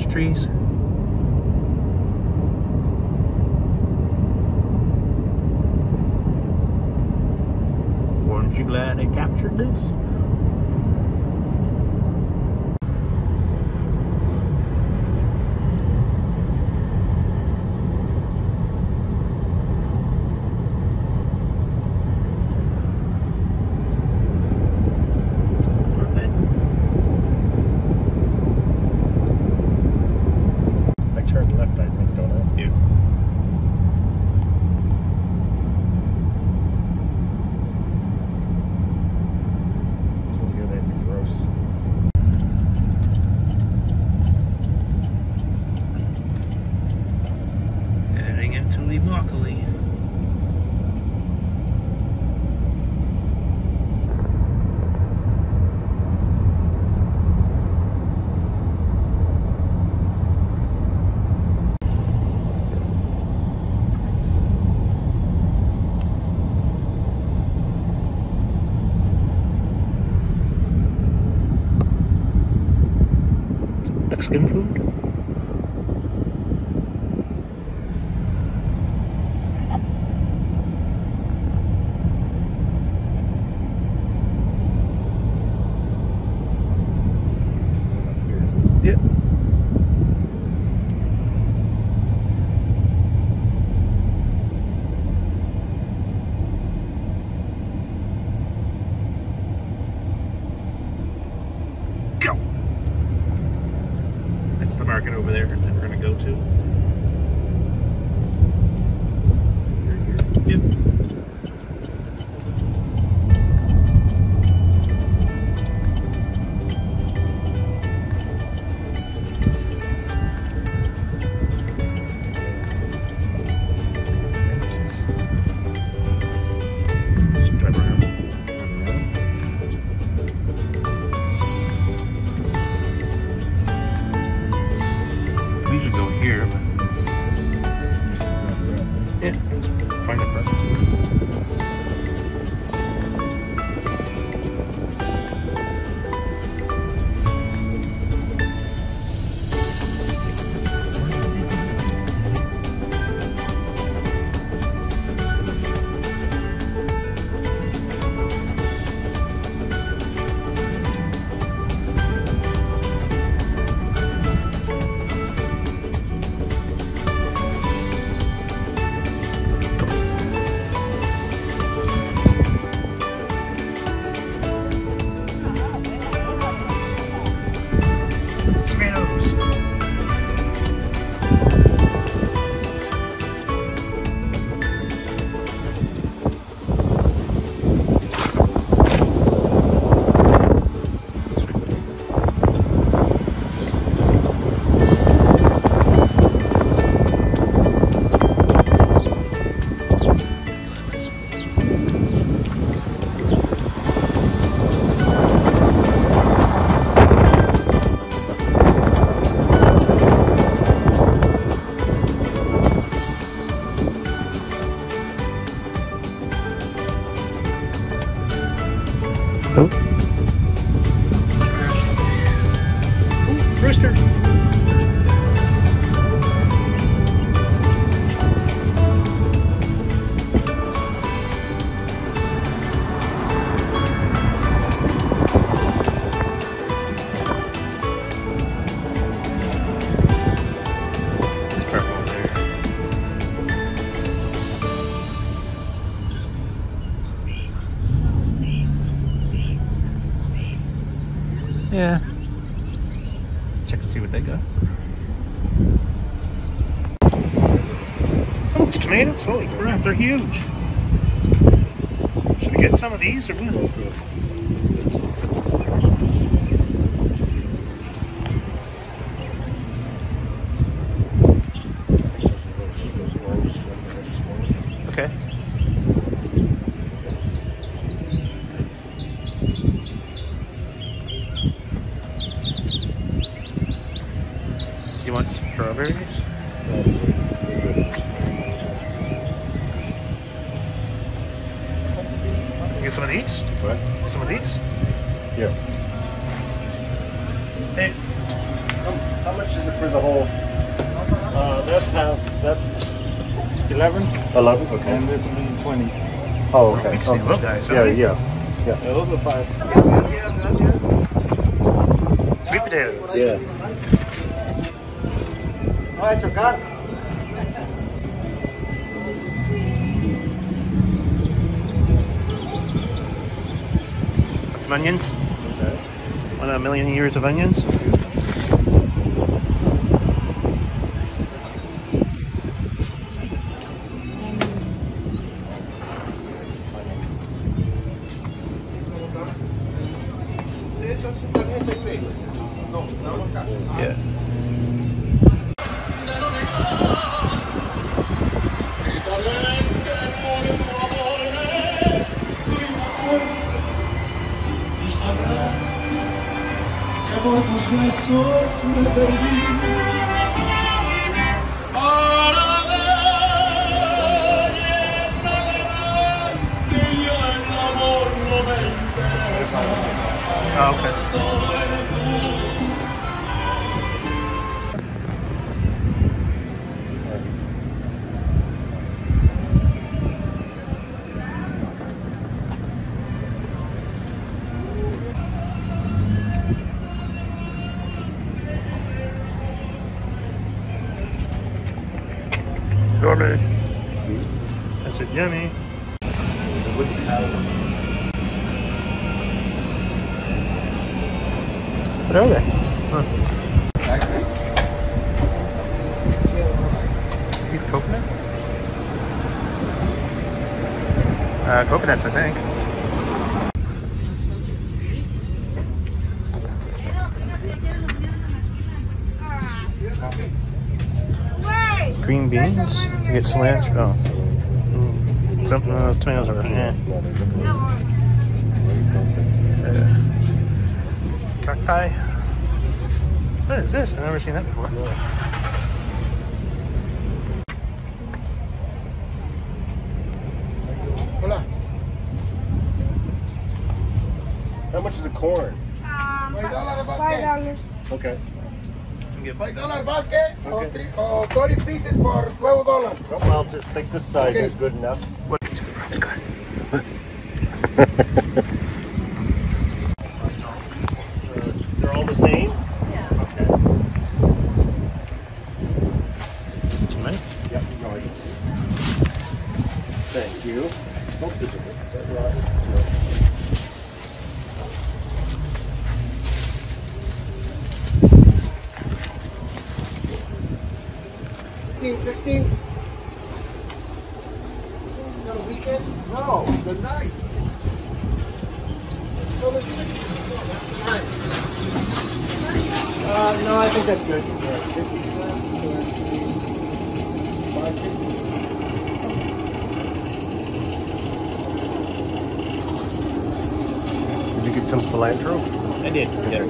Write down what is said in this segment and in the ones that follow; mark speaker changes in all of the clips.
Speaker 1: orange trees. Aren't you glad I captured this? Heading into Immokalee. Mexican food. Yep. Go. That's the market over there that we're going to go to. Yep. We should go here, but yeah, find a person. Oh. Ooh, rooster. It's purple there. Yeah. Check to see what they got. Oh, it's tomatoes. Holy crap, they're huge. Should we get some of these or what? Okay. You want strawberries? Get some of these?
Speaker 2: What?
Speaker 1: Some of these?
Speaker 2: Yeah.
Speaker 1: Hey.
Speaker 2: How much is it for the whole? That's
Speaker 1: 11.
Speaker 2: 11. Okay.
Speaker 1: And this will be 20.
Speaker 2: Oh, okay.
Speaker 1: Mixing little guys.
Speaker 2: Yeah, yeah.
Speaker 1: Yeah, those are 5. Sweet potatoes.
Speaker 2: Yeah.
Speaker 1: Some onions.
Speaker 2: What's that?
Speaker 1: 1,000,000 years of onions. Yeah.
Speaker 3: Por tus besos me perdí. Para ver que ya el amor no me interesa.
Speaker 1: Oh, okay. Yummy. I said yummy. What are they? Huh. These coconuts? Coconuts, I think. Green beans? You get cilantro. Oh. Something of those tomatoes are, Cock pie? What is this? I've never seen that before.
Speaker 2: Hola. How much is the corn?
Speaker 3: $5.
Speaker 2: Okay.
Speaker 3: $5 basket
Speaker 2: Okay.
Speaker 3: or 30 pieces por $12.
Speaker 2: Oh, well, I'll just think this size is good enough.
Speaker 1: What is it?
Speaker 2: They're all the same?
Speaker 4: Yeah.
Speaker 2: Okay.
Speaker 1: Tonight?
Speaker 2: Yep, going. Thank you. Oh, is that right?
Speaker 3: No. 16? The weekend? No, the night. No, the 16.
Speaker 2: No, I think that's good. Yeah, 50 cents.
Speaker 1: Did you get some cilantro? I did. Yeah.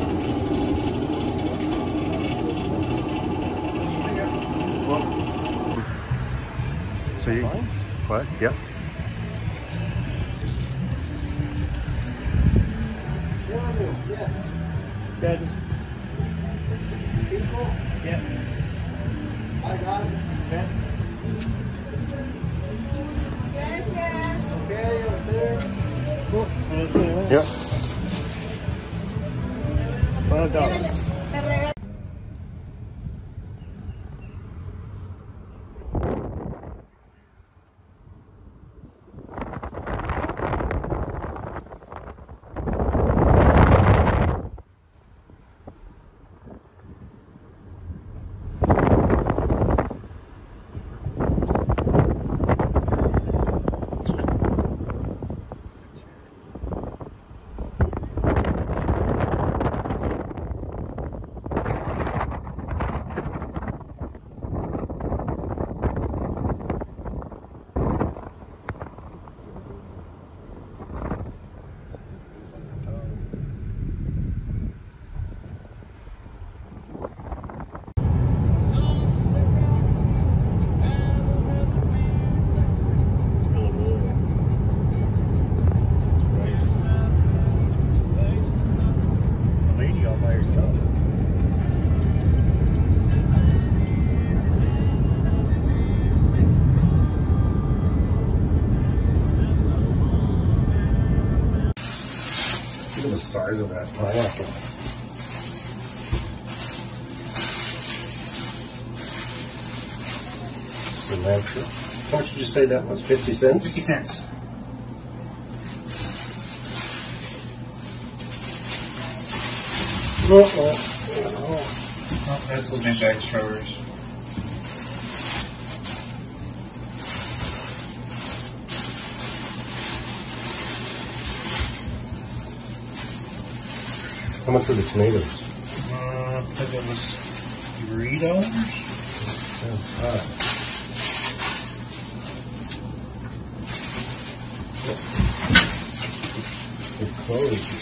Speaker 1: So you, what? Yep.
Speaker 2: Yeah, just, yeah.
Speaker 3: I got it.
Speaker 2: Okay.
Speaker 3: Okay, okay.
Speaker 2: Cool.
Speaker 1: Yep.
Speaker 2: $5.
Speaker 4: at the size of that pineapple. Cilantro. How much did you say that was? 50 cents?
Speaker 2: 50 cents.
Speaker 4: Oh,
Speaker 2: This is big bag strawberries.
Speaker 4: how much were the tomatoes?
Speaker 2: I think it was $3.
Speaker 4: Sounds high. They're closed.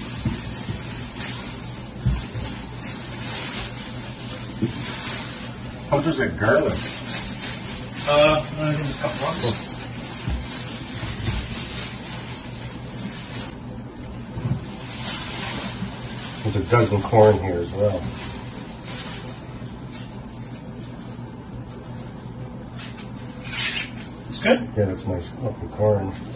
Speaker 4: How much is that garlic?
Speaker 2: I think it's a couple bucks.
Speaker 4: There's a dozen corn here as well.
Speaker 2: It's good.
Speaker 4: Yeah, that's nice looking corn.